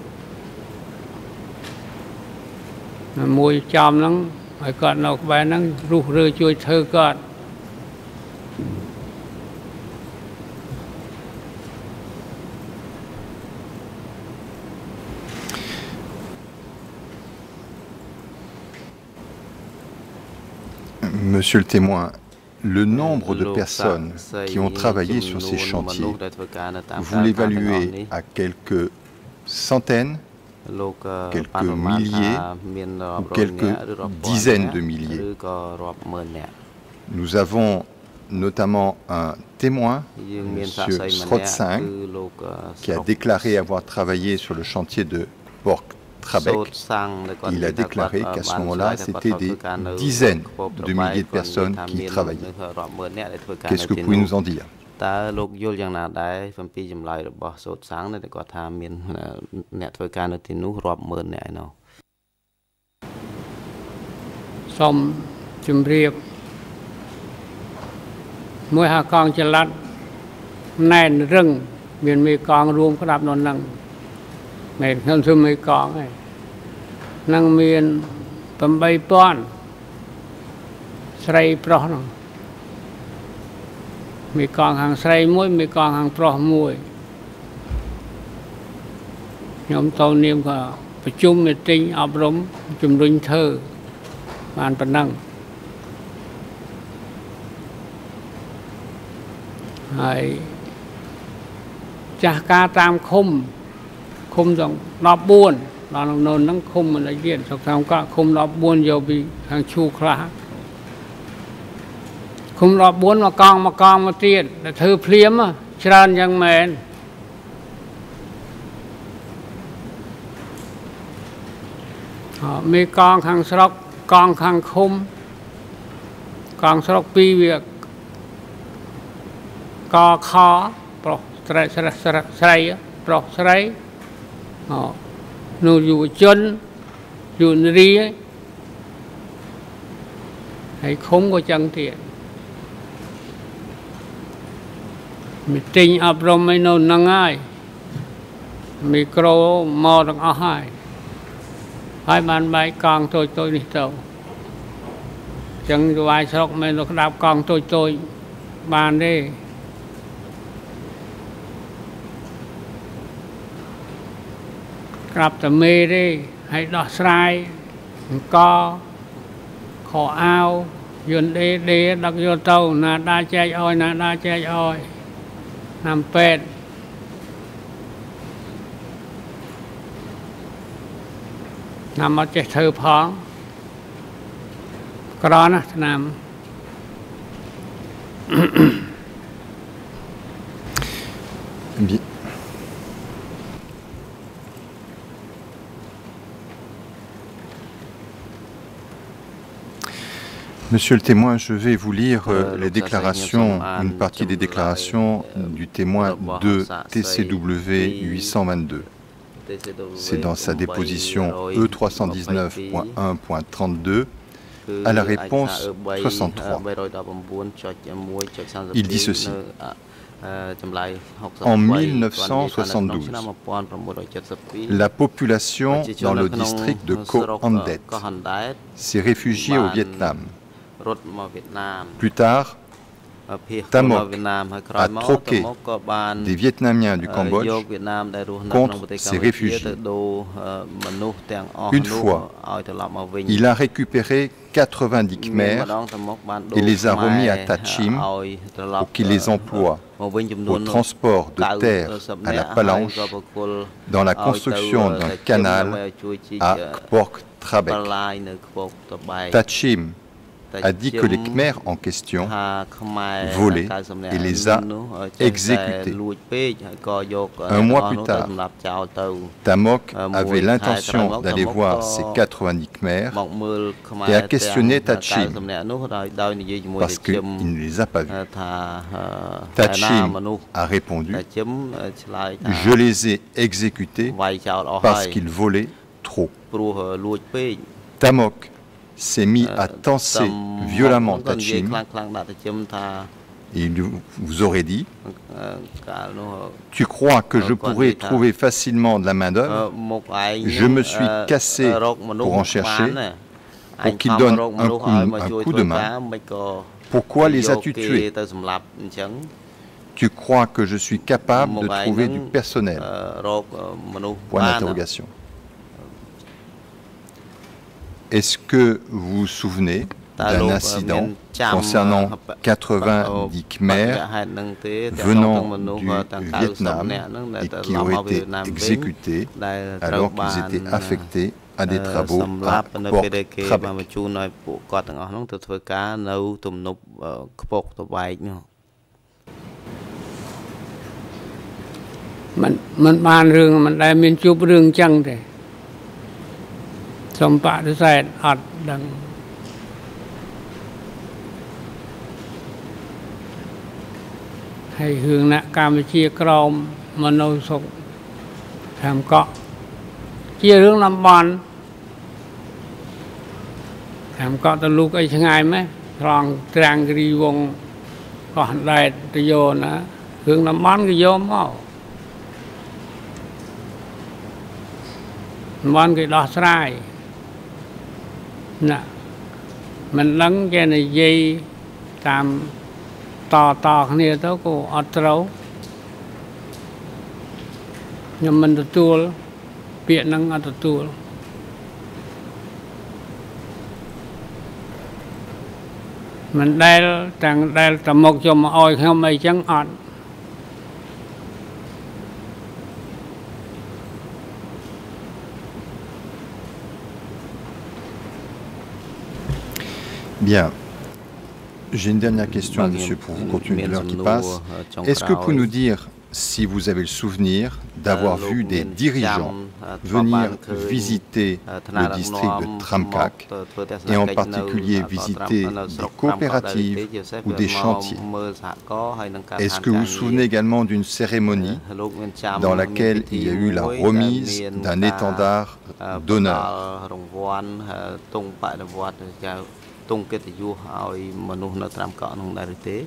มวยจอมนั่งให้ก่อนออกไปนั่งรูเรือช่วยเธอก่อน Monsieur le témoin, le nombre de personnes qui ont travaillé sur ces chantiers, vous l'évaluez à quelques centaines, quelques milliers ou quelques dizaines de milliers. Nous avons notamment un témoin, M. Srotsing, qui a déclaré avoir travaillé sur le chantier de Port Trabek. Il a déclaré qu'à ce moment-là, c'était des dizaines de milliers de personnes qui y travaillaient. Qu'est-ce que vous pouvez nous en dire? Mẹ không thương mấy con này năng miền tầm bay pon say pro nó mấy con hàng say muối mấy con hàng pro muối nhóm tàu niệm cảประชุม meeting อบรมจุ่มดุนเธอบ้านปนังให้จากการตามคมคุมต้องรอบบ้วนตอนนนนั่งคุมมันละเอียดสักทำก็คุมรอบบ้วนโยบีทางชูคลาคุมรอบบ้วนมากองมากองมาเตี้ยแต่เธอเพลียมอ่ะชราญยังแมนมีกองข้างสลอกกองข้างคุมกองสลอกปีเวียกกอคอปลอกใส่ใส่ใส่ใส่ปลอกใส่นูอยู่จนอยู่ในรีให้คมก็จังเตียมีติงอบรมไม่นนนั่งง่ายมีโกรมอต้องเอาให้ให้มันใบกองตัวตัวนี่เต่าจังวายสกไม่ต้องดับกองตัวตัวบานได้กลับแต่เมย์ได้ให้ดอกสายก็ขอเอายนเดเดดักโยเต้านาดาใจอ้อยนาดาใจอ้อยนำเป็ดนำมาเจเธอพ้องกรอนะนำ Monsieur le témoin, je vais vous lire euh, les déclarations, une partie des déclarations du témoin de T C W huit cent vingt-deux. C'est dans sa déposition E trois cent dix-neuf point un point trente-deux à la réponse soixante-trois. Il dit ceci. En mille neuf cent soixante-douze, la population dans le district de Ko Andet s'est réfugiée au Vietnam. Plus tard, Tamok a troqué des Vietnamiens du Cambodge contre ces réfugiés. Une fois, il a récupéré quatre-vingt-dix Khmers et les a remis à Tachim pour qu'il les emploie au transport de terre à la Palanche dans la construction d'un canal à Kpok Trabek. Tachim a dit que les Khmers en question volaient et les a exécutés. Un mois plus tard, Tamok avait l'intention d'aller voir ces quatre-vingt-dix Khmers et a questionné Tachim parce qu'il ne les a pas vus. Tachim a répondu « Je les ai exécutés parce qu'ils volaient trop ». Tamok s'est mis à tancer violemment Tachim et il vous aurait dit « Tu crois que je pourrais trouver facilement de la main-d'œuvre? Je me suis cassé pour en chercher, pour qu'ils donnent un coup, un coup de main. Pourquoi les as-tu tués? Tu crois que je suis capable de trouver du personnel ?» Point d'interrogation. Est-ce que vous vous souvenez d'un incident concernant quatre-vingt-dix Khmers venant du Vietnam et qui ont été exécutés alors qu'ils étaient affectés à des travaux à Kpok Trabek? มันมันบานเรื่องมันได้มีจุบเรื่องจังแต่สมปะที่ใส่อัดดังให้หึงนะการไปเชียร์กรอมมโนสุขแถมเกาะเชียร์เรื่องลำบอนแถมเกาะตะลุกไอ้ชงายไหมคลองตรังกรีวงก่อนได้ตะโยนะหึงลำบอนก็โยมเอามันก็ดอสไลน่ะมันลังแกในเย่ตามต่อต่อขณีเท่ากูอัตรายังมันตัวเปลี่ยนนังอัตตัวมันได้แต่งได้แต่หมกจมอ้อยเขาไม่จังอัด Bien. J'ai une dernière question, monsieur, pour vous continuer l'heure qui passe. Est-ce que vous pouvez nous dire si vous avez le souvenir d'avoir vu des dirigeants venir visiter le district de Tramkak et en particulier visiter des coopératives ou des chantiers? Est-ce que vous vous souvenez également d'une cérémonie dans laquelle il y a eu la remise d'un étendard d'honneur? ទងកិត្តិយសឲ្យមនុស្សនៅត្រាំកក់នោះដែរឬទេ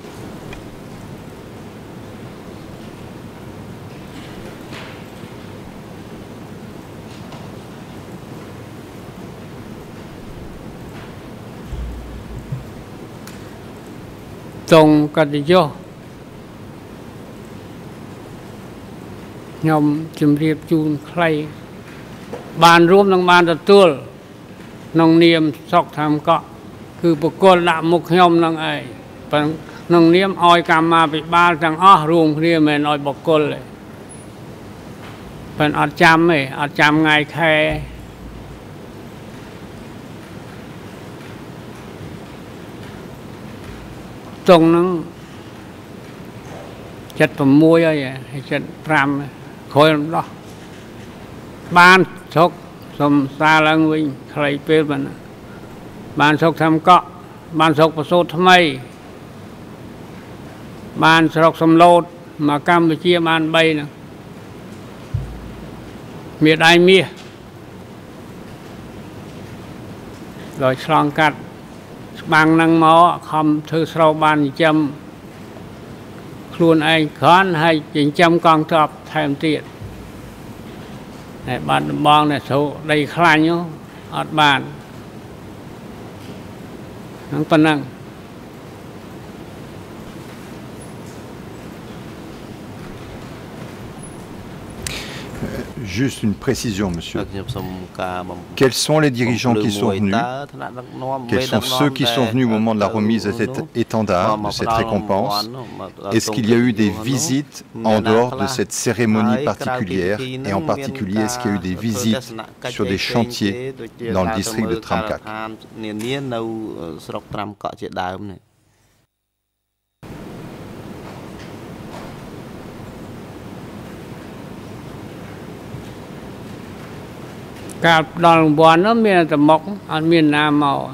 ទងកិត្តិយសខ្ញុំជម្រាបជូនខ្លីបានរួមនឹងបានទទួលក្នុងនាមសកធម្មកក់គឺបកគលដាក់មុខខ្ញុំនឹងឯងក្នុងនាមឲ្យកម្មាភិបាលទាំងអស់រួមគ្នាមិនឲ្យបកគលទេប៉ុន្តែអត់ចាំទេអត់ចាំថ្ងៃខែตรงนั้นจัดผมมวยอะไรจัดพรำคอยรอบ้านชกสมซาลังวิ่งใครเป็นมันบ้านชกทำเกาะบ้านชกประสูติทำไมบ้านชกสำโลดมากำไปเชี่ยบ้านใบนะเมียได้เมียลอยฉลองกัดบางนางหมอคำเธอสาวบ้านจำครูนไอ้ขอนให้จิงจำกองทัพไทยมเตียในบ้านบองเนี่ยเขาได้คลายอยู่อัดบ้านนั่งปนัง Juste une précision, monsieur. Quels sont les dirigeants qui sont venus? Quels sont ceux qui sont venus au moment de la remise de cet étendard, de cette récompense? Est-ce qu'il y a eu des visites en dehors de cette cérémonie particulière? Et en particulier, est-ce qu'il y a eu des visites sur des chantiers dans le district de Tramkak? Cả đoàn buồn nó miền tầm mộc ở miền Nam màu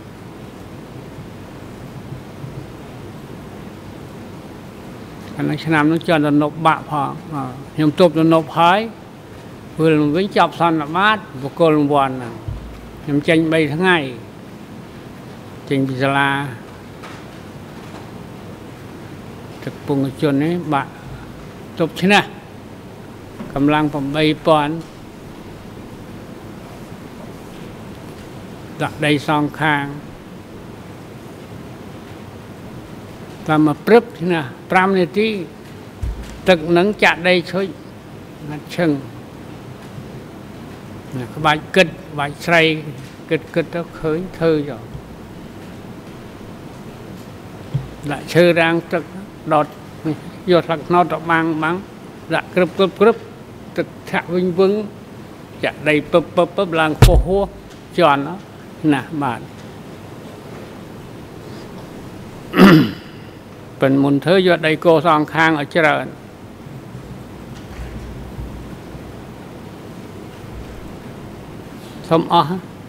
anh nói Nam nó cho nó nộp bạ phò nhom tục nó nộp hái vừa là với chọc son là mát và cô là buồn nè nhom tranh bay tháng ngày tranh bị la thực bùng chuồn ấy bạn tục thế nè cầm lang phòng bay pon đặt đây song khang và mà prep thế nào pram này tí tực nắng chặt đây thôi nó chừng cái bài kịch bài say kịch kịch nó khởi thơ rồi lại chơi đang tực đọt vô thật nó đọt mang bắn lại cướp cướp cướp tực thạ vinh vững chặt đây bập bập bập làng phô hô tròn nó nè bạnเป็นมุนเธอหยดไดโกสองข้างเอาเจริญสมอ๋อ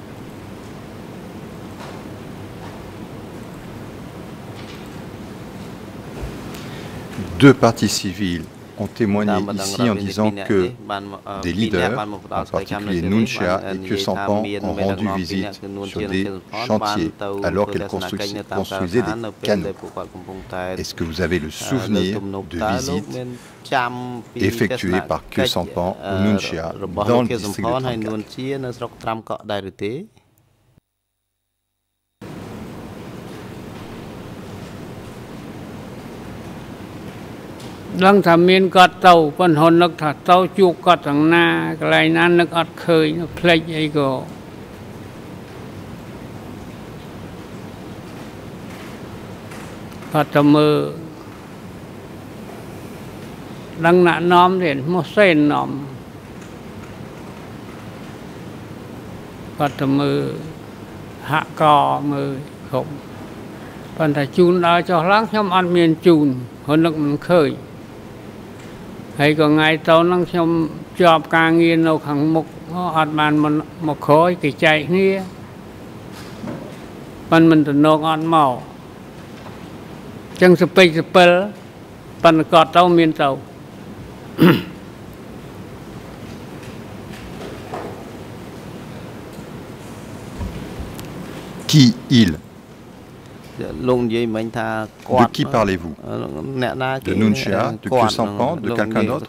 Deux parties civiles ont témoigné ici en disant que des leaders, en particulier Nunchia et Khieu Samphan, ont rendu visite sur des chantiers alors qu'elles construisaient des canaux. Est-ce que vous avez le souvenir de visites effectuées par Khieu Samphan ou Nunchia dans le district de Tramkak? Lăng thầm miên có tàu, phân hồn lực thật tàu chuộc có thằng na, cái này năn lực ọt khơi, nó plek ấy cô. Phật tầm mơ, lăng nạ nóm đến một sen nóm. Phật tầm mơ, hạ cò mơ khổng. Phần thầy chun đó cho lăng nhóm ăn miên chun, hồn lực mình khơi. Hay có ngày tàu năng trong job ca nghiên nấu khẳng mục ọt bàn một, một khối cái chạy nghe phần mình tự nấu ọt màu chân sụp bê sụp bê phần cọt tàu miền tàu Qui il? De qui parlez-vous? De Nunchia, de Khieu Samphan, de quelqu'un d'autre?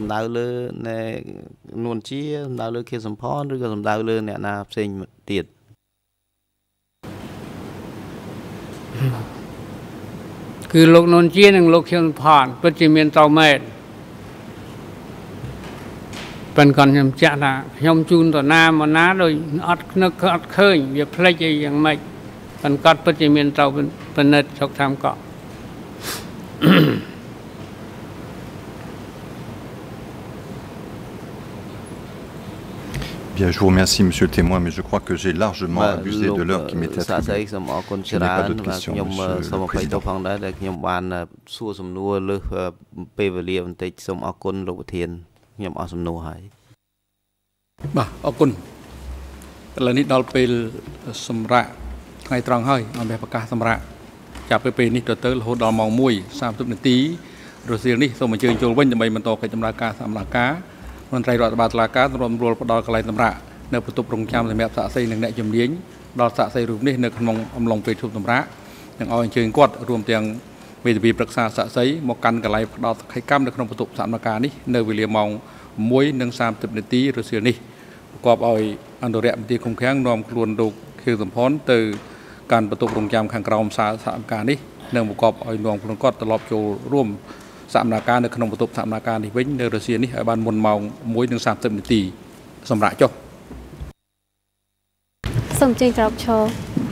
Cứ lúc Nunchiaនិងលោក Khieu Samphan ពិតជាមានតោមែនប៉ុន្តែខ្ញុំចាក់ថាខ្ញុំជូនទៅណាមកណាដោយអត់នឹកអត់ឃើញវាផ្លេចអីយ៉ាងម៉េច Bien, Bien, je vous remercie, monsieur le témoin, mais je crois que j'ai largement abusé de l'heure qui m'était attribuée. Je n'ai pas d'autres questions, monsieur le président. ចាប់ពីពេលនេះទៅទៅរហូតដល់ម៉ោង មួយ សាមសិប នាទីរសៀលនេះសូមអញ្ជើញចូលវិញដើម្បីបន្តកិច្ចដំណើរការសម្រាប់ការមន្ត្រីរដ្ឋបាលតុលាការរួមរួលផ្ដល់កន្លែងសម្រាប់នៅបន្ទប់រងចាំសម្រាប់សាក្សីនិងអ្នកជំនាញដល់សាក្សីរូបនេះនៅក្នុងអំឡុងពេលជប់សម្រាប់និងឲ្យអញ្ជើញគាត់រួមទាំងមេធាវីប្រឹក្សាសាក្សីមកកាន់កន្លែងផ្ដល់សក្ខីកម្មនៅក្នុងបន្ទប់សម្រាប់ការនេះនៅវេលាម៉ោង មួយ សាមសិប នាទីរសៀលនេះប្រកបឲ្យអន្តរមន្ត្រីឃុំឃាំងនាំខ្លួនលោកខៀវសំផនទៅការបន្ទប់រងចាំខាងក្រោមសារសហការនេះនឹងប្រកបឲ្យនាំខ្លួនគាត់ត្រឡប់ចូលរួមសម្រាប់ការនៅក្នុងបន្ទប់សម្រាប់ការនេះវិញនៅរសៀលនេះឲ្យបានមុនម៉ោង មួយ សាមសិប នាទីសម្រាប់ចុះសូមជើញក្រោកឈរ